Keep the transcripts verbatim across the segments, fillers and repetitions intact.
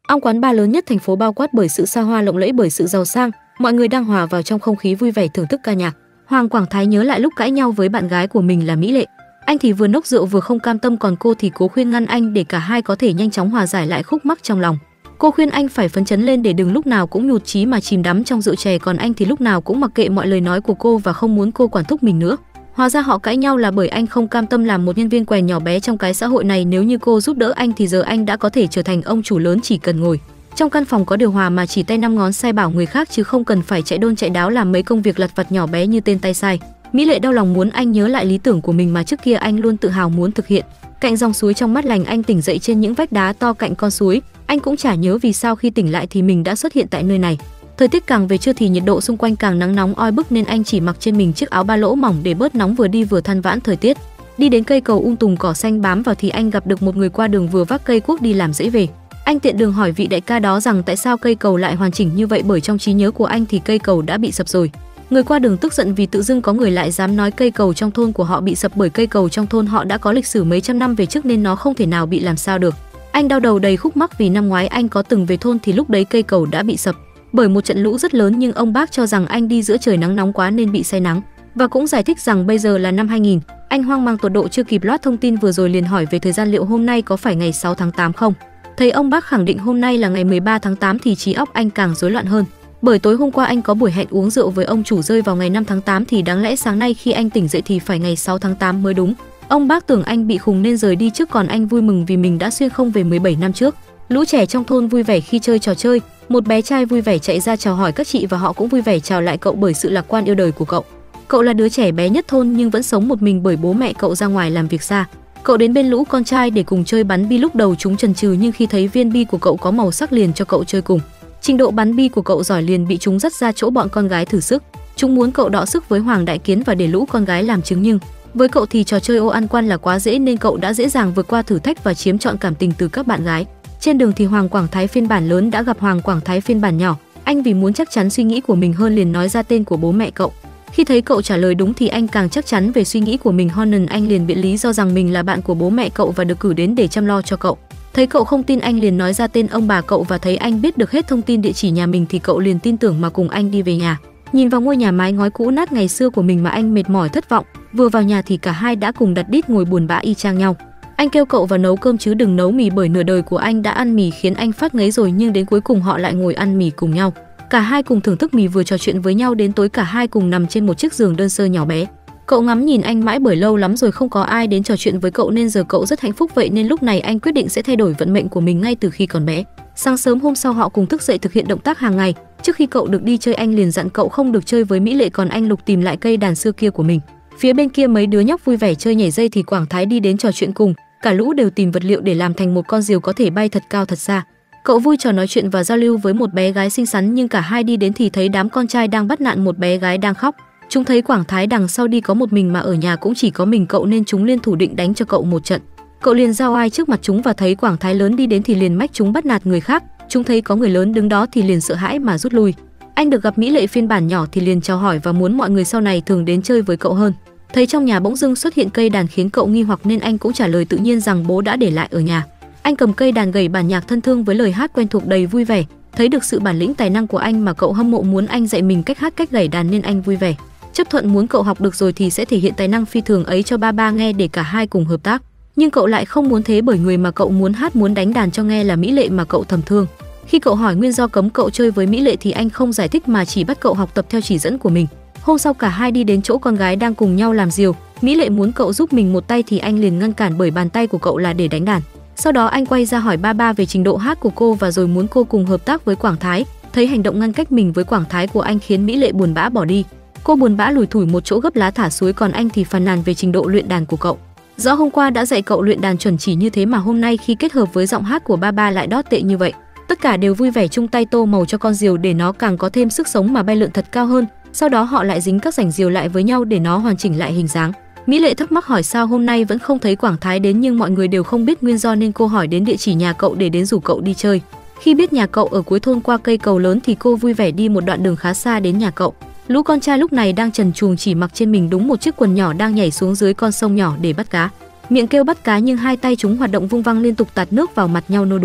Ong quán bar lớn nhất thành phố bao quát bởi sự xa hoa lộng lẫy, bởi sự giàu sang, mọi người đang hòa vào trong không khí vui vẻ thưởng thức ca nhạc. Hoàng Quảng Thái nhớ lại lúc cãi nhau với bạn gái của mình là Mỹ Lệ. Anh thì vừa nốc rượu vừa không cam tâm, còn cô thì cố khuyên ngăn anh để cả hai có thể nhanh chóng hòa giải lại khúc mắc trong lòng. Cô khuyên anh phải phấn chấn lên để đừng lúc nào cũng nhụt chí mà chìm đắm trong rượu chè, còn anh thì lúc nào cũng mặc kệ mọi lời nói của cô và không muốn cô quản thúc mình nữa. Hóa ra họ cãi nhau là bởi anh không cam tâm làm một nhân viên quèn nhỏ bé trong cái xã hội này. Nếu như cô giúp đỡ anh thì giờ anh đã có thể trở thành ông chủ lớn, chỉ cần ngồi trong căn phòng có điều hòa mà chỉ tay năm ngón sai bảo người khác, chứ không cần phải chạy đôn chạy đáo làm mấy công việc lặt vặt nhỏ bé như tên tay sai. Mỹ Lệ đau lòng muốn anh nhớ lại lý tưởng của mình mà trước kia anh luôn tự hào muốn thực hiện. Cạnh dòng suối trong mát lành, anh tỉnh dậy trên những vách đá to cạnh con suối. Anh cũng chả nhớ vì sao khi tỉnh lại thì mình đã xuất hiện tại nơi này. Thời tiết càng về trưa thì nhiệt độ xung quanh càng nắng nóng oi bức, nên anh chỉ mặc trên mình chiếc áo ba lỗ mỏng để bớt nóng, vừa đi vừa than vãn thời tiết. Đi đến cây cầu um tùm cỏ xanh bám vào thì anh gặp được một người qua đường vừa vác cây cuốc đi làm dễ về. Anh tiện đường hỏi vị đại ca đó rằng tại sao cây cầu lại hoàn chỉnh như vậy, bởi trong trí nhớ của anh thì cây cầu đã bị sập rồi. Người qua đường tức giận vì tự dưng có người lại dám nói cây cầu trong thôn của họ bị sập, bởi cây cầu trong thôn họ đã có lịch sử mấy trăm năm về trước nên nó không thể nào bị làm sao được. Anh đau đầu đầy khúc mắc vì năm ngoái anh có từng về thôn thì lúc đấy cây cầu đã bị sập bởi một trận lũ rất lớn, nhưng ông bác cho rằng anh đi giữa trời nắng nóng quá nên bị say nắng, và cũng giải thích rằng bây giờ là năm hai nghìn. Anh hoang mang tột độ chưa kịp loát thông tin vừa rồi liền hỏi về thời gian liệu hôm nay có phải ngày sáu tháng tám không. Thấy ông bác khẳng định hôm nay là ngày mười ba tháng tám thì trí óc anh càng rối loạn hơn, bởi tối hôm qua anh có buổi hẹn uống rượu với ông chủ rơi vào ngày năm tháng tám thì đáng lẽ sáng nay khi anh tỉnh dậy thì phải ngày sáu tháng tám mới đúng. Ông bác tưởng anh bị khùng nên rời đi trước, còn anh vui mừng vì mình đã xuyên không về mười bảy năm trước. Lũ trẻ trong thôn vui vẻ khi chơi trò chơi, một bé trai vui vẻ chạy ra chào hỏi các chị và họ cũng vui vẻ chào lại cậu bởi sự lạc quan yêu đời của cậu. Cậu là đứa trẻ bé nhất thôn nhưng vẫn sống một mình bởi bố mẹ cậu ra ngoài làm việc xa. Cậu đến bên lũ con trai để cùng chơi bắn bi, lúc đầu chúng chần chừ nhưng khi thấy viên bi của cậu có màu sắc liền cho cậu chơi cùng. Trình độ bắn bi của cậu giỏi liền bị chúng dắt ra chỗ bọn con gái thử sức. Chúng muốn cậu đọ sức với Hoàng Đại Kiến và để lũ con gái làm chứng, nhưng với cậu thì trò chơi ô ăn quan là quá dễ nên cậu đã dễ dàng vượt qua thử thách và chiếm trọn cảm tình từ các bạn gái. Trên đường thì Hoàng Quảng Thái phiên bản lớn đã gặp Hoàng Quảng Thái phiên bản nhỏ. Anh vì muốn chắc chắn suy nghĩ của mình hơn liền nói ra tên của bố mẹ cậu. Khi thấy cậu trả lời đúng thì anh càng chắc chắn về suy nghĩ của mình. Honan anh liền biện lý do rằng mình là bạn của bố mẹ cậu và được cử đến để chăm lo cho cậu. Thấy cậu không tin anh liền nói ra tên ông bà cậu, và thấy anh biết được hết thông tin địa chỉ nhà mình thì cậu liền tin tưởng mà cùng anh đi về nhà. Nhìn vào ngôi nhà mái ngói cũ nát ngày xưa của mình mà anh mệt mỏi thất vọng. Vừa vào nhà thì cả hai đã cùng đặt đít ngồi buồn bã y chang nhau. Anh kêu cậu vào nấu cơm chứ đừng nấu mì, bởi nửa đời của anh đã ăn mì khiến anh phát ngấy rồi, nhưng đến cuối cùng họ lại ngồi ăn mì cùng nhau. Cả hai cùng thưởng thức mì vừa trò chuyện với nhau đến tối, cả hai cùng nằm trên một chiếc giường đơn sơ nhỏ bé. Cậu ngắm nhìn anh mãi bởi lâu lắm rồi không có ai đến trò chuyện với cậu nên giờ cậu rất hạnh phúc, vậy nên lúc này anh quyết định sẽ thay đổi vận mệnh của mình ngay từ khi còn bé. Sáng sớm hôm sau họ cùng thức dậy thực hiện động tác hàng ngày. Trước khi cậu được đi chơi anh liền dặn cậu không được chơi với Mỹ Lệ, còn anh Lục tìm lại cây đàn xưa kia của mình. Phía bên kia mấy đứa nhóc vui vẻ chơi nhảy dây thì Quảng Thái đi đến trò chuyện cùng. Cả lũ đều tìm vật liệu để làm thành một con diều có thể bay thật cao thật xa. Cậu vui trò nói chuyện và giao lưu với một bé gái xinh xắn, nhưng cả hai đi đến thì thấy đám con trai đang bắt nạt một bé gái đang khóc. Chúng thấy Quảng Thái đằng sau đi có một mình mà ở nhà cũng chỉ có mình cậu nên chúng liên thủ định đánh cho cậu một trận. Cậu liền giao ai trước mặt chúng và thấy Quảng Thái lớn đi đến thì liền mách chúng bắt nạt người khác. Chúng thấy có người lớn đứng đó thì liền sợ hãi mà rút lui. Anh được gặp Mỹ Lệ phiên bản nhỏ thì liền chào hỏi và muốn mọi người sau này thường đến chơi với cậu hơn. Thấy trong nhà bỗng dưng xuất hiện cây đàn khiến cậu nghi hoặc nên anh cũng trả lời tự nhiên rằng bố đã để lại ở nhà. Anh cầm cây đàn gảy bản nhạc thân thương với lời hát quen thuộc đầy vui vẻ. Thấy được sự bản lĩnh tài năng của anh mà cậu hâm mộ muốn anh dạy mình cách hát cách gảy đàn nên anh vui vẻ chấp thuận muốn cậu học được rồi thì sẽ thể hiện tài năng phi thường ấy cho ba ba nghe để cả hai cùng hợp tác. Nhưng cậu lại không muốn thế, bởi người mà cậu muốn hát muốn đánh đàn cho nghe là Mỹ Lệ mà cậu thầm thương. Khi cậu hỏi nguyên do cấm cậu chơi với Mỹ Lệ thì anh không giải thích mà chỉ bắt cậu học tập theo chỉ dẫn của mình. Hôm sau cả hai đi đến chỗ con gái đang cùng nhau làm diều. Mỹ Lệ muốn cậu giúp mình một tay thì anh liền ngăn cản bởi bàn tay của cậu là để đánh đàn. Sau đó anh quay ra hỏi ba ba về trình độ hát của cô và rồi muốn cô cùng hợp tác với Quảng Thái. Thấy hành động ngăn cách mình với Quảng Thái của anh khiến Mỹ Lệ buồn bã bỏ đi. Cô buồn bã lủi thủi một chỗ gấp lá thả suối, còn anh thì phàn nàn về trình độ luyện đàn của cậu. Rõ hôm qua đã dạy cậu luyện đàn chuẩn chỉ như thế mà hôm nay khi kết hợp với giọng hát của ba ba lại đót tệ như vậy. Tất cả đều vui vẻ chung tay tô màu cho con diều để nó càng có thêm sức sống mà bay lượn thật cao hơn. Sau đó họ lại dính các rảnh diều lại với nhau để nó hoàn chỉnh lại hình dáng. Mỹ Lệ thắc mắc hỏi sao hôm nay vẫn không thấy Quảng Thái đến, nhưng mọi người đều không biết nguyên do nên cô hỏi đến địa chỉ nhà cậu để đến rủ cậu đi chơi. Khi biết nhà cậu ở cuối thôn qua cây cầu lớn thì cô vui vẻ đi một đoạn đường khá xa đến nhà cậu. Lũ con trai lúc này đang trần truồng chỉ mặc trên mình đúng một chiếc quần nhỏ đang nhảy xuống dưới con sông nhỏ để bắt cá. Miệng kêu bắt cá nhưng hai tay chúng hoạt động vung văng liên tục tạt nước vào mặt nhau nô đùa.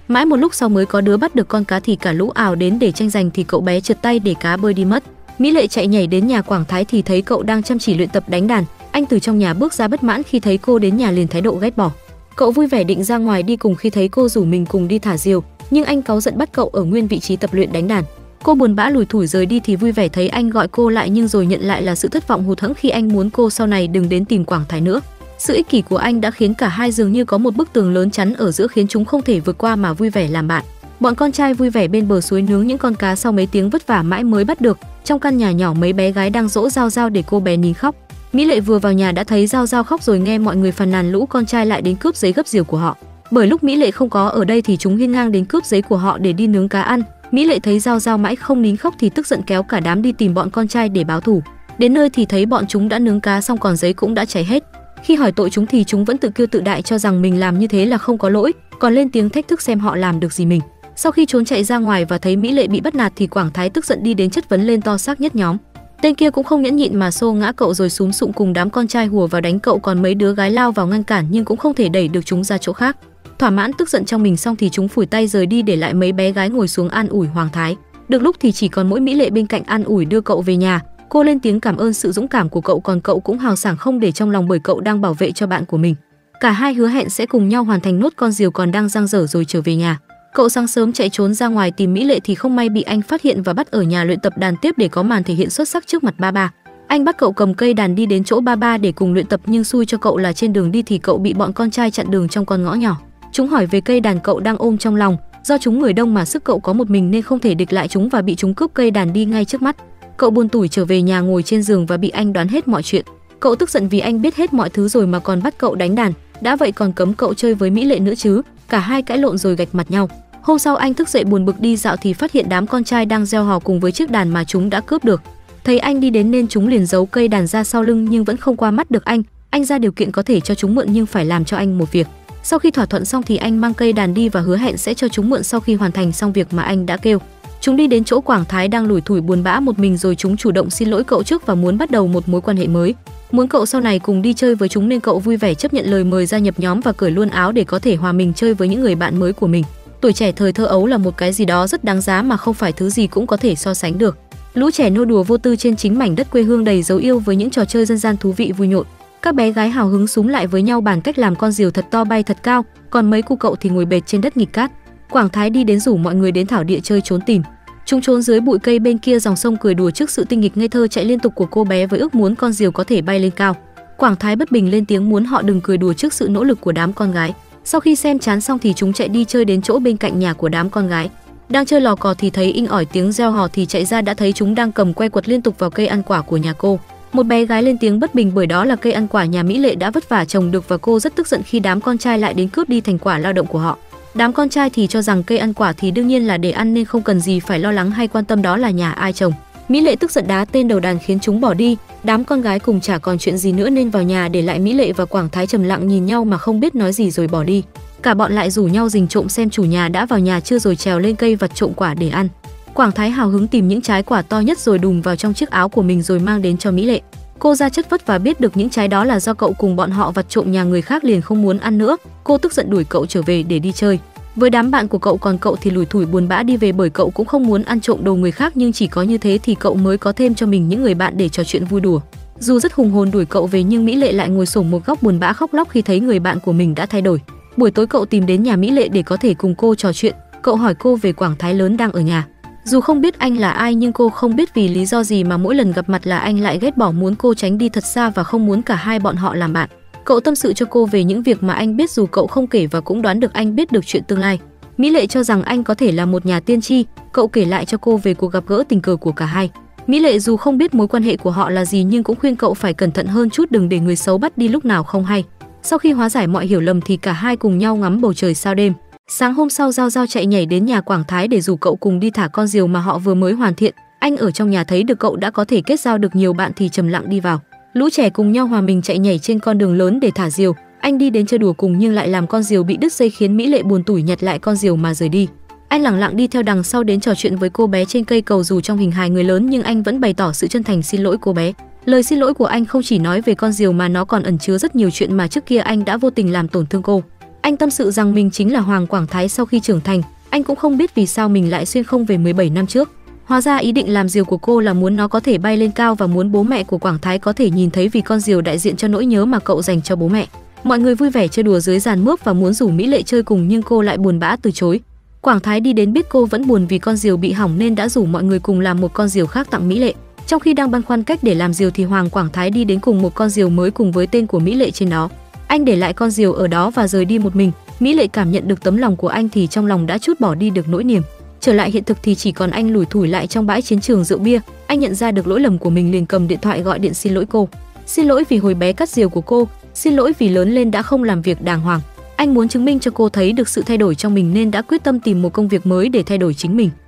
Mãi một lúc sau mới có đứa bắt được con cá thì cả lũ ào đến để tranh giành thì cậu bé trượt tay để cá bơi đi mất. Mỹ Lệ chạy nhảy đến nhà Quảng Thái thì thấy cậu đang chăm chỉ luyện tập đánh đàn. Anh từ trong nhà bước ra bất mãn khi thấy cô đến nhà liền thái độ ghét bỏ. Cậu vui vẻ định ra ngoài đi cùng khi thấy cô rủ mình cùng đi thả diều, nhưng anh cáu giận bắt cậu ở nguyên vị trí tập luyện đánh đàn. Cô buồn bã lủi thủi rời đi thì vui vẻ thấy anh gọi cô lại, nhưng rồi nhận lại là sự thất vọng hụt hẫng khi anh muốn cô sau này đừng đến tìm Quảng Thái nữa. Sự ích kỷ của anh đã khiến cả hai dường như có một bức tường lớn chắn ở giữa khiến chúng không thể vượt qua mà vui vẻ làm bạn. Bọn con trai vui vẻ bên bờ suối nướng những con cá sau mấy tiếng vất vả mãi mới bắt được. Trong căn nhà nhỏ mấy bé gái đang dỗ Giao Giao để cô bé nín khóc. Mỹ Lệ vừa vào nhà đã thấy Giao Giao khóc rồi nghe mọi người phàn nàn lũ con trai lại đến cướp giấy gấp diều của họ. Bởi lúc Mỹ Lệ không có ở đây thì chúng hiên ngang đến cướp giấy của họ để đi nướng cá ăn. Mỹ Lệ thấy Giao Giao mãi không nín khóc thì tức giận kéo cả đám đi tìm bọn con trai để báo thù. Đến nơi thì thấy bọn chúng đã nướng cá xong còn giấy cũng đã cháy hết. Khi hỏi tội chúng thì chúng vẫn tự kiêu tự đại cho rằng mình làm như thế là không có lỗi, còn lên tiếng thách thức xem họ làm được gì mình. Sau khi trốn chạy ra ngoài và thấy Mỹ Lệ bị bắt nạt thì Quảng Thái tức giận đi đến chất vấn lên to xác nhất nhóm. Tên kia cũng không nhẫn nhịn mà xô ngã cậu rồi xúm xụng cùng đám con trai hùa vào đánh cậu, còn mấy đứa gái lao vào ngăn cản nhưng cũng không thể đẩy được chúng ra chỗ khác. Thỏa mãn tức giận trong mình xong thì chúng phủi tay rời đi để lại mấy bé gái ngồi xuống an ủi Hoàng Thái. Được lúc thì chỉ còn mỗi Mỹ Lệ bên cạnh an ủi đưa cậu về nhà. Cô lên tiếng cảm ơn sự dũng cảm của cậu, còn cậu cũng hào sảng không để trong lòng bởi cậu đang bảo vệ cho bạn của mình. Cả hai hứa hẹn sẽ cùng nhau hoàn thành nốt con diều còn đang dang dở rồi trở về nhà. Cậu sáng sớm chạy trốn ra ngoài tìm Mỹ Lệ thì không may bị anh phát hiện và bắt ở nhà luyện tập đàn tiếp để có màn thể hiện xuất sắc trước mặt ba ba. Anh bắt cậu cầm cây đàn đi đến chỗ ba ba để cùng luyện tập, nhưng xui cho cậu là trên đường đi thì cậu bị bọn con trai chặn đường trong con ngõ nhỏ. Chúng hỏi về cây đàn cậu đang ôm trong lòng, do chúng người đông mà sức cậu có một mình nên không thể địch lại chúng và bị chúng cướp cây đàn đi ngay trước mắt. Cậu buồn tủi trở về nhà ngồi trên giường và bị anh đoán hết mọi chuyện. Cậu tức giận vì anh biết hết mọi thứ rồi mà còn bắt cậu đánh đàn, đã vậy còn cấm cậu chơi với Mỹ Lệ nữa chứ. Cả hai cãi lộn rồi gạch mặt nhau. Hôm sau anh thức dậy buồn bực đi dạo thì phát hiện đám con trai đang reo hò cùng với chiếc đàn mà chúng đã cướp được. Thấy anh đi đến nên chúng liền giấu cây đàn ra sau lưng nhưng vẫn không qua mắt được anh. Anh ra điều kiện có thể cho chúng mượn nhưng phải làm cho anh một việc. Sau khi thỏa thuận xong thì anh mang cây đàn đi và hứa hẹn sẽ cho chúng mượn sau khi hoàn thành xong việc mà anh đã kêu. Chúng đi đến chỗ Quảng Thái đang lủi thủi buồn bã một mình rồi chúng chủ động xin lỗi cậu trước và muốn bắt đầu một mối quan hệ mới. Muốn cậu sau này cùng đi chơi với chúng nên cậu vui vẻ chấp nhận lời mời gia nhập nhóm và cởi luôn áo để có thể hòa mình chơi với những người bạn mới của mình. Tuổi trẻ thời thơ ấu là một cái gì đó rất đáng giá mà không phải thứ gì cũng có thể so sánh được. Lũ trẻ nô đùa vô tư trên chính mảnh đất quê hương đầy dấu yêu với những trò chơi dân gian thú vị vui nhộn. Các bé gái hào hứng xúm lại với nhau bàn cách làm con diều thật to bay thật cao, còn mấy cu cậu thì ngồi bệt trên đất nghịch cát. Quảng Thái đi đến rủ mọi người đến thảo địa chơi trốn tìm. Chúng trốn dưới bụi cây bên kia dòng sông cười đùa trước sự tinh nghịch ngây thơ chạy liên tục của cô bé với ước muốn con diều có thể bay lên cao. Quảng Thái bất bình lên tiếng muốn họ đừng cười đùa trước sự nỗ lực của đám con gái. Sau khi xem chán xong thì chúng chạy đi chơi đến chỗ bên cạnh nhà của đám con gái. Đang chơi lò cò thì thấy inh ỏi tiếng reo hò thì chạy ra đã thấy chúng đang cầm que quật liên tục vào cây ăn quả của nhà cô. Một bé gái lên tiếng bất bình bởi đó là cây ăn quả nhà Mỹ Lệ đã vất vả trồng được và cô rất tức giận khi đám con trai lại đến cướp đi thành quả lao động của họ. Đám con trai thì cho rằng cây ăn quả thì đương nhiên là để ăn nên không cần gì phải lo lắng hay quan tâm đó là nhà ai trồng. Mỹ Lệ tức giận đá tên đầu đàn khiến chúng bỏ đi. Đám con gái cùng chả còn chuyện gì nữa nên vào nhà để lại Mỹ Lệ và Quảng Thái trầm lặng nhìn nhau mà không biết nói gì rồi bỏ đi. Cả bọn lại rủ nhau rình trộm xem chủ nhà đã vào nhà chưa rồi trèo lên cây vặt trộm quả để ăn. Quảng Thái hào hứng tìm những trái quả to nhất rồi đùm vào trong chiếc áo của mình rồi mang đến cho Mỹ Lệ. Cô ra chất vất và biết được những trái đó là do cậu cùng bọn họ vặt trộm nhà người khác liền không muốn ăn nữa. Cô tức giận đuổi cậu trở về để đi chơi với đám bạn của cậu, còn cậu thì lủi thủi buồn bã đi về bởi cậu cũng không muốn ăn trộm đồ người khác, nhưng chỉ có như thế thì cậu mới có thêm cho mình những người bạn để trò chuyện vui đùa. Dù rất hùng hồn đuổi cậu về nhưng Mỹ Lệ lại ngồi xổm một góc buồn bã khóc lóc khi thấy người bạn của mình đã thay đổi. Buổi tối cậu tìm đến nhà Mỹ Lệ để có thể cùng cô trò chuyện. Cậu hỏi cô về Quảng Thái lớn đang ở nhà. Dù không biết anh là ai nhưng cô không biết vì lý do gì mà mỗi lần gặp mặt là anh lại ghét bỏ, muốn cô tránh đi thật xa và không muốn cả hai bọn họ làm bạn. Cậu tâm sự cho cô về những việc mà anh biết dù cậu không kể và cũng đoán được anh biết được chuyện tương lai. Mỹ Lệ cho rằng anh có thể là một nhà tiên tri. Cậu kể lại cho cô về cuộc gặp gỡ tình cờ của cả hai. Mỹ Lệ dù không biết mối quan hệ của họ là gì nhưng cũng khuyên cậu phải cẩn thận hơn chút, đừng để người xấu bắt đi lúc nào không hay. Sau khi hóa giải mọi hiểu lầm thì cả hai cùng nhau ngắm bầu trời sao đêm. Sáng hôm sau Giao Giao chạy nhảy đến nhà Quảng Thái để rủ cậu cùng đi thả con diều mà họ vừa mới hoàn thiện. Anh ở trong nhà thấy được cậu đã có thể kết giao được nhiều bạn thì trầm lặng đi vào. Lũ trẻ cùng nhau hòa mình chạy nhảy trên con đường lớn để thả diều. Anh đi đến chơi đùa cùng nhưng lại làm con diều bị đứt dây khiến Mỹ Lệ buồn tủi nhặt lại con diều mà rời đi. Anh lẳng lặng đi theo đằng sau đến trò chuyện với cô bé trên cây cầu, dù trong hình hài người lớn nhưng anh vẫn bày tỏ sự chân thành xin lỗi cô bé. Lời xin lỗi của anh không chỉ nói về con diều mà nó còn ẩn chứa rất nhiều chuyện mà trước kia anh đã vô tình làm tổn thương cô. Anh tâm sự rằng mình chính là Hoàng Quảng Thái sau khi trưởng thành, anh cũng không biết vì sao mình lại xuyên không về mười bảy năm trước. Hóa ra ý định làm diều của cô là muốn nó có thể bay lên cao và muốn bố mẹ của Quảng Thái có thể nhìn thấy, vì con diều đại diện cho nỗi nhớ mà cậu dành cho bố mẹ. Mọi người vui vẻ chơi đùa dưới giàn mướp và muốn rủ Mỹ Lệ chơi cùng, nhưng cô lại buồn bã từ chối. Quảng Thái đi đến biết cô vẫn buồn vì con diều bị hỏng nên đã rủ mọi người cùng làm một con diều khác tặng Mỹ Lệ. Trong khi đang băn khoăn cách để làm diều thì Hoàng Quảng Thái đi đến cùng một con diều mới cùng với tên của Mỹ Lệ trên đó. Anh để lại con diều ở đó và rời đi một mình. Mỹ Lệ cảm nhận được tấm lòng của anh thì trong lòng đã trút bỏ đi được nỗi niềm. Trở lại hiện thực thì chỉ còn anh lủi thủi lại trong bãi chiến trường rượu bia. Anh nhận ra được lỗi lầm của mình, liền cầm điện thoại gọi điện xin lỗi cô. Xin lỗi vì hồi bé cắt diều của cô, xin lỗi vì lớn lên đã không làm việc đàng hoàng. Anh muốn chứng minh cho cô thấy được sự thay đổi trong mình nên đã quyết tâm tìm một công việc mới để thay đổi chính mình.